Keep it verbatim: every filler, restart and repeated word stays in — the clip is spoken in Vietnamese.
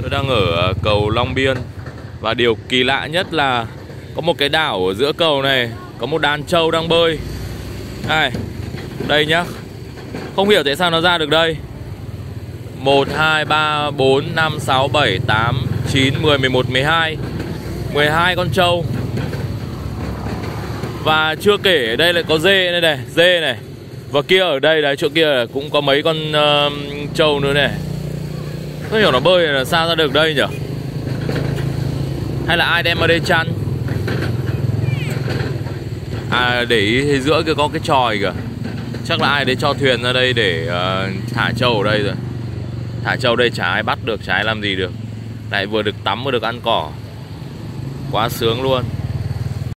Tôi đang ở cầu Long Biên. Và điều kỳ lạ nhất là có một cái đảo ở giữa cầu này, có một đàn trâu đang bơi. Đây, đây nhá. Không hiểu tại sao nó ra được đây. Một, hai, ba, bốn, năm, sáu, bảy, tám, chín, mười, mười một, mười hai mười hai con trâu. Và chưa kể ở đây lại có dê đây này, dê này. Và kia ở đây đấy, chỗ kia cũng có mấy con uh, trâu nữa này. Không hiểu nó bơi là sao ra được đây nhỉ? Hay là ai đem ở đây chăn? À, để ý thì giữa kia có cái chòi kìa. Chắc là ai đấy cho thuyền ra đây để uh, thả trâu ở đây rồi. Thả trâu đây chả ai bắt được, chả ai làm gì được. Lại vừa được tắm vừa được ăn cỏ. Quá sướng luôn.